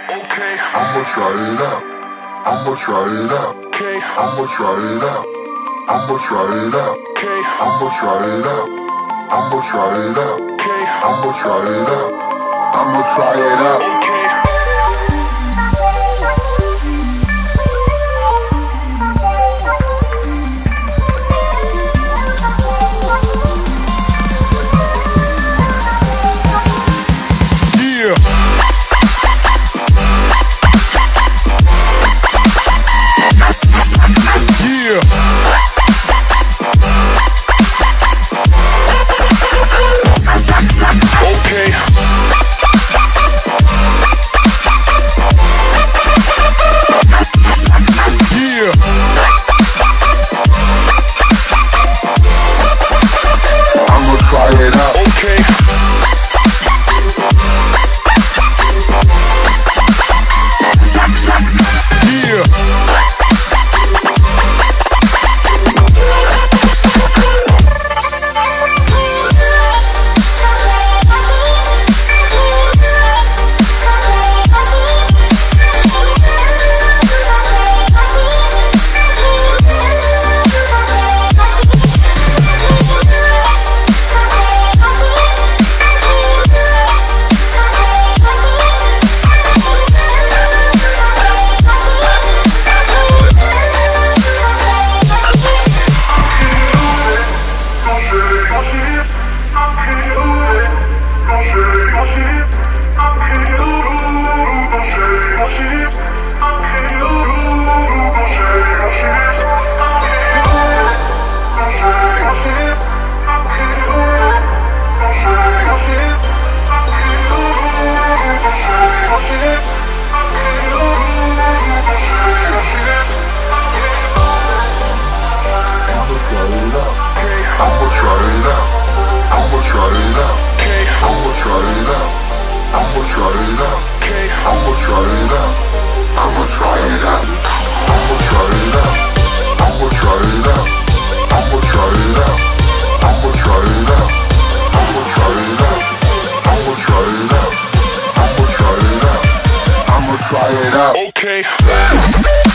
Okay, I'ma try it out. I'ma try it out. okay, I'ma try it out. I'ma try it out. okay, I'ma try it out. I'ma try it out. okay, I'ma try it out. I'ma try it out. okay. Try it out. Okay.